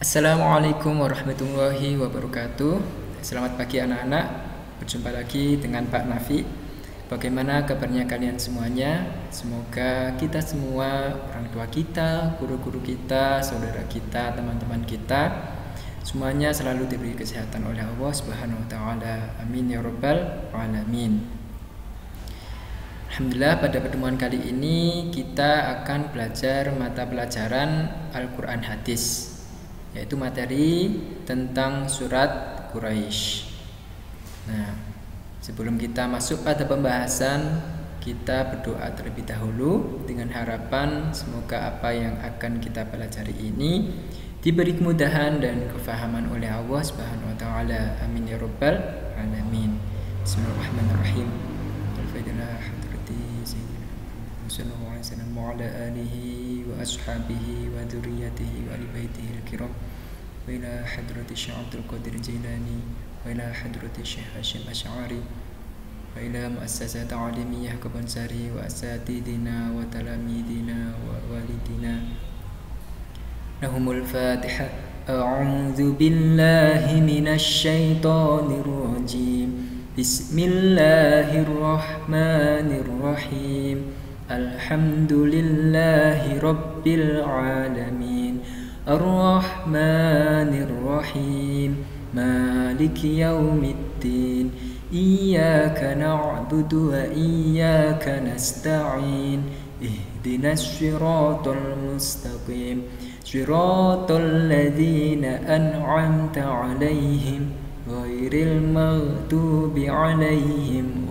Assalamualaikum warahmatullahi wabarakatuh. Selamat pagi anak-anak. Berjumpa lagi dengan Pak Nafi. Bagaimana kabarnya kalian semuanya? Semoga kita semua, orang tua kita, guru-guru kita, saudara kita, teman-teman kita, semuanya selalu diberi kesehatan oleh Allah Subhanahu wa taala. Amin ya rabbal alamin. Alhamdulillah, pada pertemuan kali ini kita akan belajar mata pelajaran Al-Quran Hadis, yaitu materi tentang surat Quraisy. Nah, sebelum kita masuk pada pembahasan, kita berdoa terlebih dahulu dengan harapan semoga apa yang akan kita pelajari ini diberi kemudahan dan kefahaman oleh Allah Subhanahu wa taala. Amin ya rabbal alamin. Bismillahirrahmanirrahim. Al-Fatihah hadrati sayyidina sallallahu alaihi wasallam wa ala alihi wa ashabihi wa dzurriyyatihi wa ali baitihi al-kiram wa ila hadrati Syekh Abdul Qadir Jailani wa ila hadrati Syekh Hasyim Asy'ari wa ila muassasat alimiyah Kabansari wa asatidina wa talamidina wa walidina. Lahumul Fatihah. A'udzu billahi minasy syaithanir rajim. Bismillahirrahmanirrahim. Alhamdulillahi rabbil alamin. Ar-Rahmanir-Rahim. Maliki yaumiddin. Iyyaka na'budu wa iyyaka nasta'in. Ihdinas siratal mustaqim. Siratal ladzina an'amta 'alaihim ghairil maghdubi 'alaihim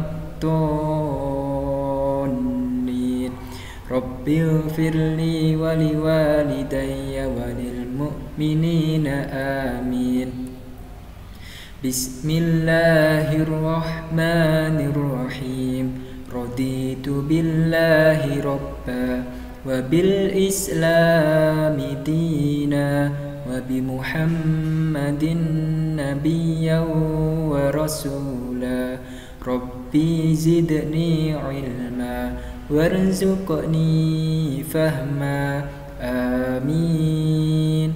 waladdallin. Rabbighfirli wa liwalidayya wa lil mu'minina amin. Bismillahirrahmanirrahim. Raditu billahi rabba wa bil islami dina wa bi Muhammadin nabiyyan wa rasula. Rabbi zidni ilma warzuqni fahma. Amin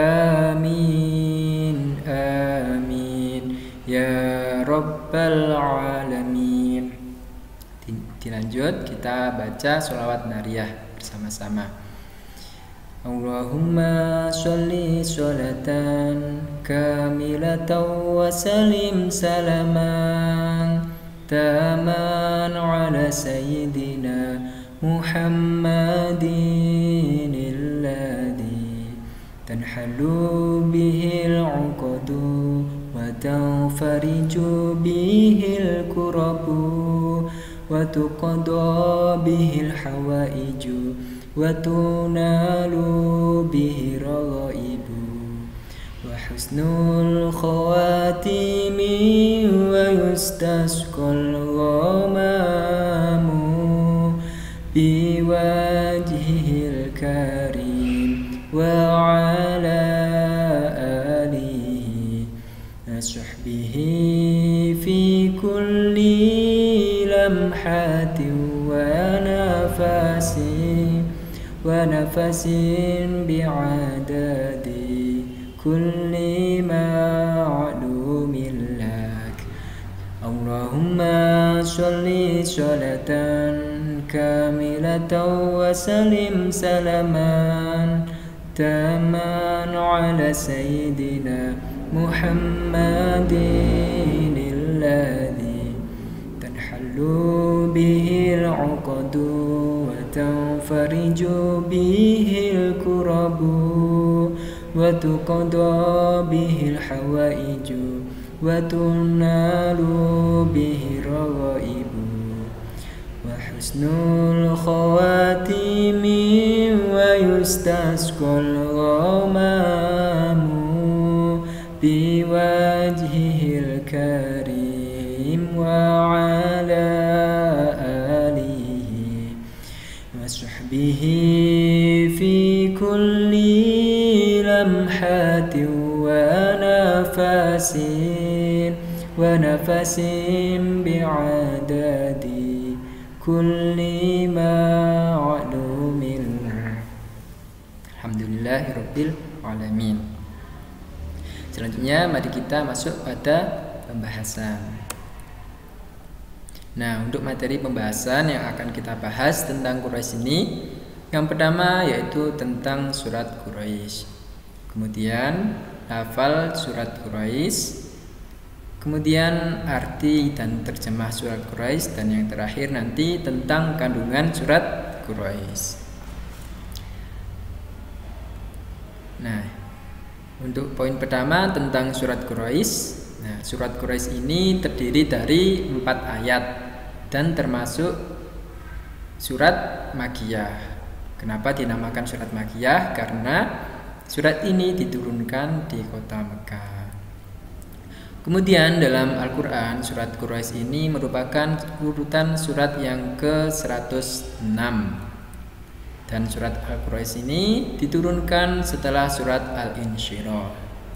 amin amin ya rabbal alamin. Dilanjut kita baca sholawat nariyah bersama-sama. Allahumma sholli sholatan kamilatan wa salim salaman taman ala sayyidina Muhammadin alladhi tanhalu bihil uqadu wa tanfariju bihil kurabu wa tuqada bihil hawaiju wa tunalu bihi raghaibu wa husnul khawatimi wa yustasqal ghamamu biwajhihil karim wa ala alihi wa sahbihi fi kulli lamhatin wa nafasin wa nafasin bi'adadi kulli ma'lumin lak. Allahumma sholli sholatan kamilatan wa salim salaman taman ala sayyidina Muhammadin alladhi tanhallu bihil uqadu wa tanfariju bihil kurabu wa tuqada bihil hawaiju wa tunalu bihi raghaibu wa husnul khawatimi wa yustasqal ghamamu biwajhihil karim wa ala alihi wa sahbihi fi kulli lamhatin wa nafasin bi'adadi kulli ma'lumin. Alhamdulillahirabbil alamin. Selanjutnya mari kita masuk pada pembahasan. Nah, untuk materi pembahasan yang akan kita bahas tentang Quraisy ini, yang pertama yaitu tentang surat Quraisy. Kemudian hafal surat Quraisy. Kemudian arti dan terjemah surat Quraisy, dan yang terakhir nanti tentang kandungan surat Quraisy. Nah, untuk poin pertama tentang surat Quraisy. Nah, surat Quraisy ini terdiri dari 4 ayat dan termasuk surat Makkiyah. Kenapa dinamakan surat Makkiyah? Karena surat ini diturunkan di kota Mekah. Kemudian dalam Al-Quran, surat Quraisy ini merupakan urutan surat yang ke-106. Dan surat Al-Quraisy ini diturunkan setelah surat Al-Insyirah.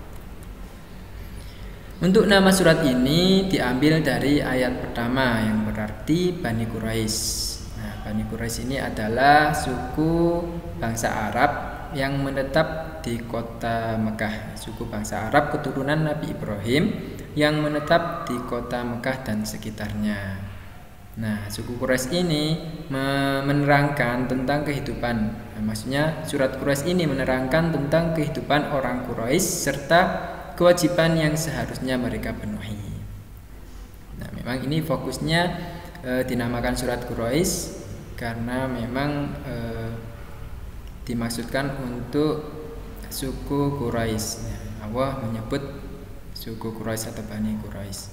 Untuk nama surat ini diambil dari ayat pertama yang berarti Bani Quraisy. Nah, Bani Quraisy ini adalah suku bangsa Arab yang menetap di kota Mekah. Suku bangsa Arab keturunan Nabi Ibrahim yang menetap di kota Mekah dan sekitarnya. Nah, suku Quraisy ini menerangkan tentang kehidupan. Nah, maksudnya surat Quraisy ini menerangkan tentang kehidupan orang Quraisy serta kewajiban yang seharusnya mereka penuhi. Nah, memang ini fokusnya dinamakan surat Quraisy karena memang dimaksudkan untuk suku Quraisy. Nah, Allah menyebut suku Quraisy atau Bani Quraisy.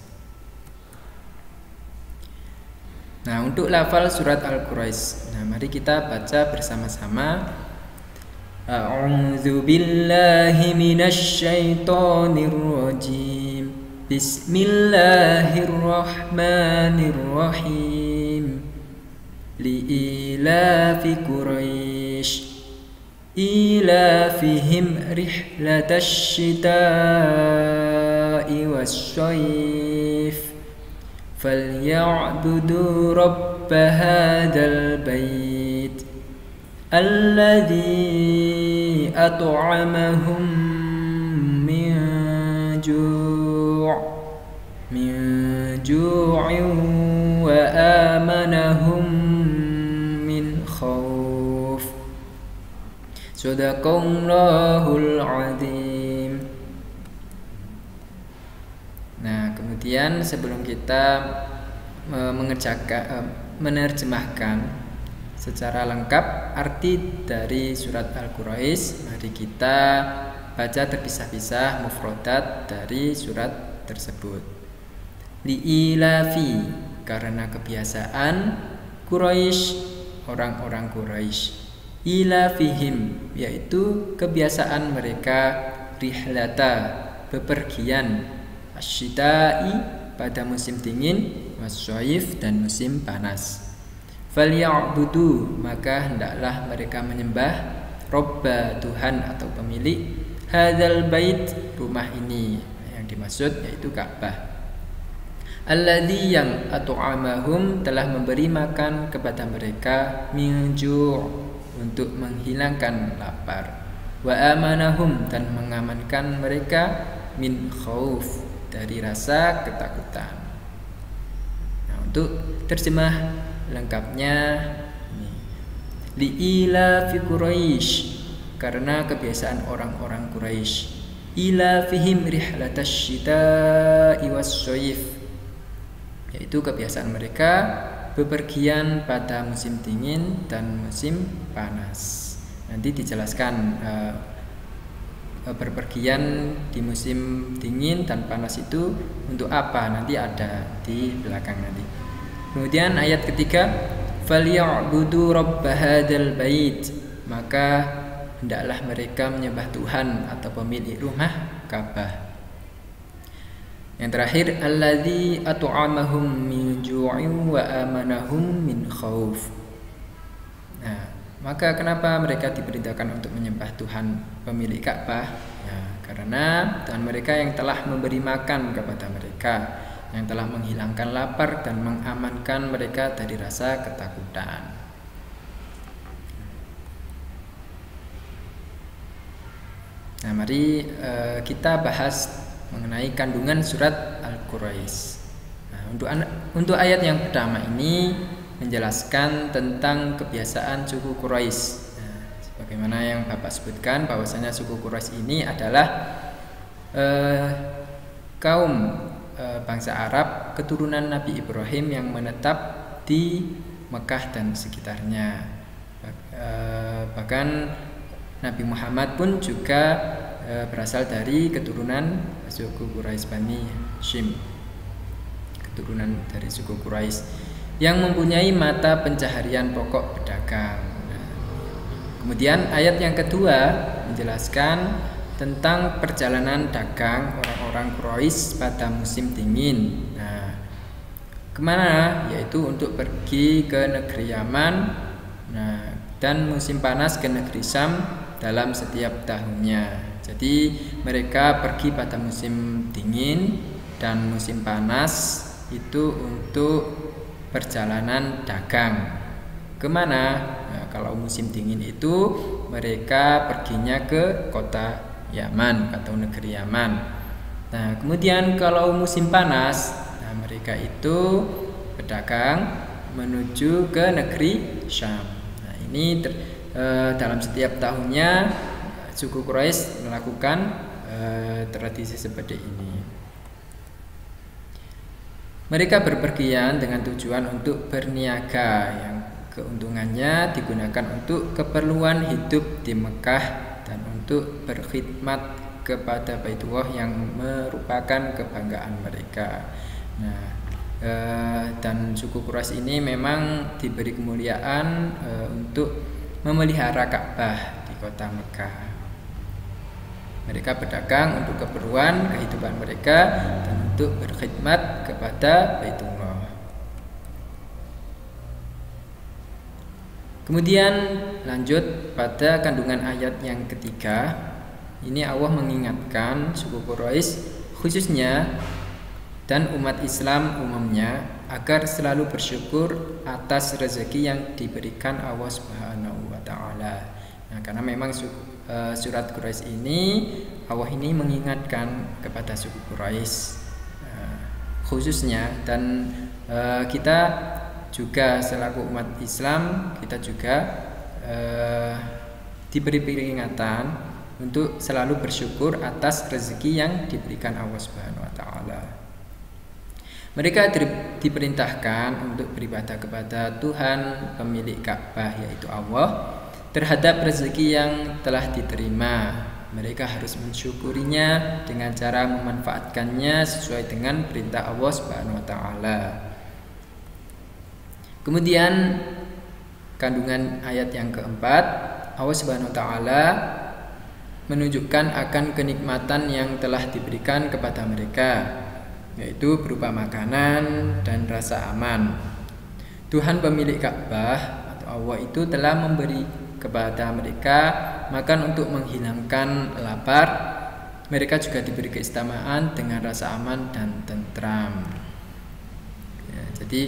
Nah, untuk lafal surat Al-Quraisy. Nah, mari kita baca bersama-sama. A'udzu billahi minasy syaithanir rajim. Bismillahirrahmanirrahim. Li'ilafi Quraisy ilafihim rihlatasy syita'i wasyayf. فليعبدوا رب هذا البيت الذي أطعمهم من جوع وآمنهم من خوف. صدق الله العظيم. Nah, kemudian sebelum kita menerjemahkan secara lengkap arti dari surat Al-Quraisy, mari kita baca terpisah-pisah mufradat dari surat tersebut. Li'ilafi, karena kebiasaan Quraisy, orang-orang Quraisy. Ilafihim, yaitu kebiasaan mereka rihlata, bepergian, asyita'i, pada musim dingin, wasyayif, dan musim panas. Falya'budu, maka hendaklah mereka menyembah Robba, Tuhan atau pemilik hadzal bait, rumah ini. Yang dimaksud yaitu Ka'bah. Alladzi, yang at'amahum, telah memberi makan kepada mereka min ju', untuk menghilangkan lapar. Wa amanahum, dan mengamankan mereka min khauf, dari rasa ketakutan. Nah, untuk terjemah lengkapnya ini. Li'ilafi Quraisy, karena kebiasaan orang-orang Quraisy. Ilafihim rihlatasy syita'i wasyayf, yaitu kebiasaan mereka bepergian pada musim dingin dan musim panas. Nanti dijelaskan berpergian di musim dingin dan panas itu untuk apa, nanti ada di belakang nanti. Kemudian ayat ketiga, falya'budu rabb hadzal bait, maka hendaklah mereka menyembah Tuhan atau pemilik rumah Ka'bah. Yang terakhir, alladzi at'amahum min ju'in wa amanahum min khauf. Nah, maka kenapa mereka diperintahkan untuk menyembah Tuhan pemilik Ka'bah? Ya, karena Tuhan mereka yang telah memberi makan kepada mereka, yang telah menghilangkan lapar dan mengamankan mereka dari rasa ketakutan. Nah, mari kita bahas mengenai kandungan surat Al-Quraisy. Nah, untuk ayat yang pertama ini menjelaskan tentang kebiasaan suku Quraisy. Nah, sebagaimana yang Bapak sebutkan bahwasanya suku Quraisy ini adalah kaum bangsa Arab keturunan Nabi Ibrahim yang menetap di Mekah dan sekitarnya. Bahkan Nabi Muhammad pun juga berasal dari keturunan suku Quraisy Bani Hashim, keturunan dari suku Quraisy yang mempunyai mata pencaharian pokok pedagang. Kemudian ayat yang kedua menjelaskan tentang perjalanan dagang orang-orang Quraisy pada musim dingin. Nah, kemana? Yaitu untuk pergi ke negeri Yaman, nah, dan musim panas ke negeri Syam dalam setiap tahunnya. Jadi mereka pergi pada musim dingin dan musim panas itu untuk perjalanan dagang. Kemana? Nah, kalau musim dingin itu mereka perginya ke kota Yaman atau negeri Yaman. Nah, kemudian kalau musim panas, nah, mereka itu berdagang menuju ke negeri Syam. Nah, ini dalam setiap tahunnya suku Quraisy melakukan tradisi seperti ini. Mereka berpergian dengan tujuan untuk berniaga yang keuntungannya digunakan untuk keperluan hidup di Mekah dan untuk berkhidmat kepada Baitullah yang merupakan kebanggaan mereka. Nah, dan suku Quraisy ini memang diberi kemuliaan untuk memelihara Ka'bah di kota Mekah. Mereka berdagang untuk keperluan kehidupan mereka dan untuk berkhidmat kepada Baitullah. Kemudian lanjut pada kandungan ayat yang ketiga. Ini Allah mengingatkan suku Quraisy khususnya dan umat Islam umumnya agar selalu bersyukur atas rezeki yang diberikan Allah Subhanahu wa taala. Nah, karena memang surat Quraisy ini Allah ini mengingatkan kepada suku Quraisy khususnya, dan kita juga selaku umat Islam kita juga diberi peringatan untuk selalu bersyukur atas rezeki yang diberikan Allah Subhanahu wa taala. Mereka diperintahkan untuk beribadah kepada Tuhan pemilik Ka'bah yaitu Allah terhadap rezeki yang telah diterima. Mereka harus mensyukurinya dengan cara memanfaatkannya sesuai dengan perintah Allah Subhanahu wa taala. Kemudian kandungan ayat yang keempat, Allah Subhanahu wa taala menunjukkan akan kenikmatan yang telah diberikan kepada mereka, yaitu berupa makanan dan rasa aman. Tuhan pemilik Ka'bah atau Allah itu telah memberi kepada mereka makan untuk menghilangkan lapar. Mereka juga diberi keistimewaan dengan rasa aman dan tentram. Ya, jadi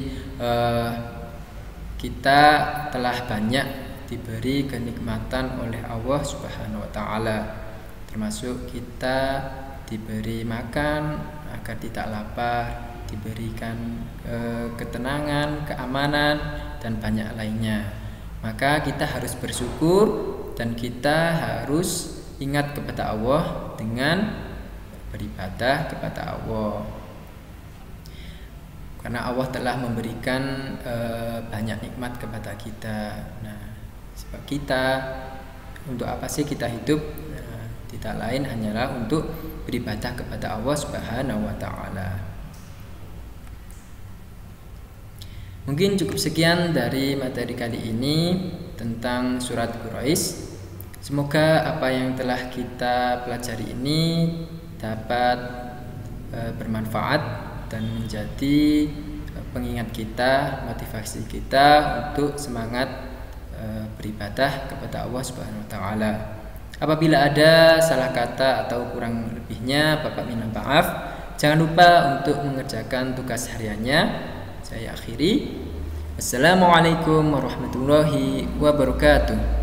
kita telah banyak diberi kenikmatan oleh Allah Subhanahu wa taala, termasuk kita diberi makan agar tidak lapar, diberikan ketenangan, keamanan, dan banyak lainnya. Maka kita harus bersyukur dan kita harus ingat kepada Allah dengan beribadah kepada Allah, karena Allah telah memberikan banyak nikmat kepada kita. Nah, sebab kita untuk apa sih kita hidup? Nah, tidak lain hanyalah untuk beribadah kepada Allah Subhanahu wa taala. Mungkin cukup sekian dari materi kali ini tentang surat Quraisy. Semoga apa yang telah kita pelajari ini dapat bermanfaat dan menjadi pengingat kita, motivasi kita untuk semangat beribadah kepada Allah Subhanahu wa taala. Apabila ada salah kata atau kurang lebihnya, Bapak minta maaf. Jangan lupa untuk mengerjakan tugas hariannya. Saya akhiri. Assalamualaikum warahmatullahi wabarakatuh.